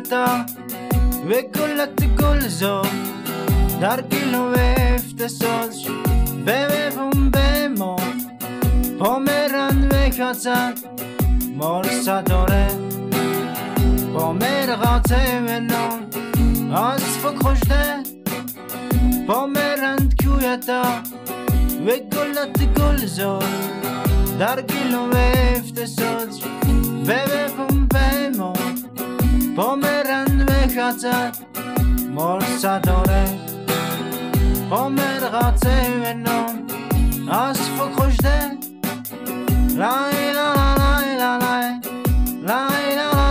אתה וגולת גולזו דרכילו ואפטסוש בבום במות פומרן וחצת מורסה דורה פומר غاته ونون آسفک خوشده پامرند کویتا و گلت گلزار در گلو افتساد و بفم بیمون پامرند و خطر مرسا داره پامر غاته ونون آسفک خوشده لای لای لای لای لای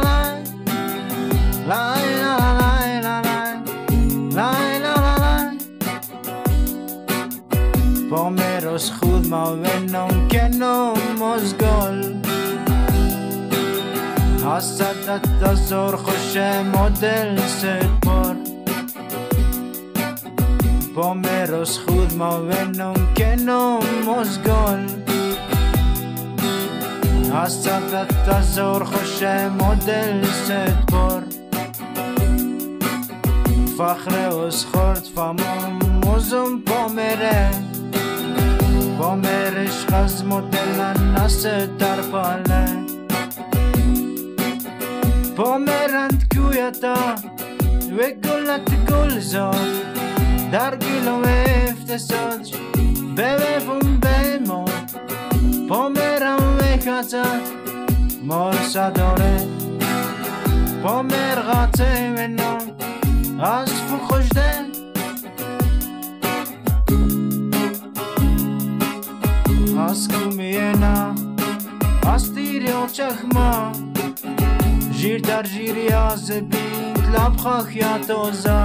Pomeros chud ma venom kenom mozgol Hasadat azor khoshe model setpor Pomeros chud ma venom kenom mozgol Hasadat azor khoshe model setpor Fakhre os khort famom mozum pomere پامرش خز مدلن نسه در پاله پامرند کویتا و گلت گلزار در گلو افتساد ببفم بیمون پامرم و خطر مرسا داره پامر غاته ونون آسفو خوشده Asku mijena, astiri očachma Žir dar žirja zebint, labchach ja toza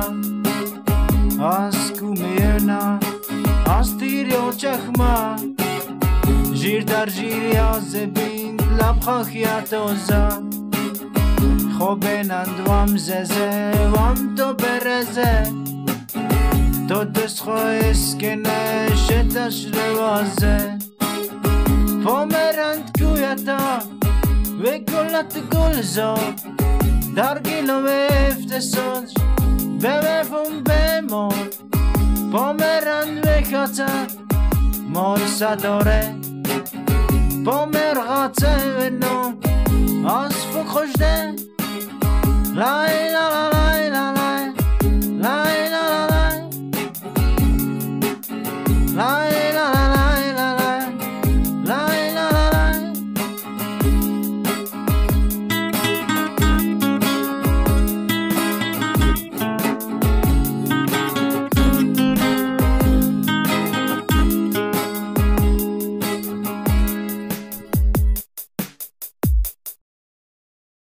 Asku mijena, astiri očachma Žir dar žirja zebint, labchach ja toza Chobenand vam zeze, vam to bereze To descho eskene, šetaš revaze پامرند کویتا و گلت گلزار در گلو افتساد ببفم بیمون پامرند و خطر مرسا داره پامر غاته ونون آسفک خوشده لای لای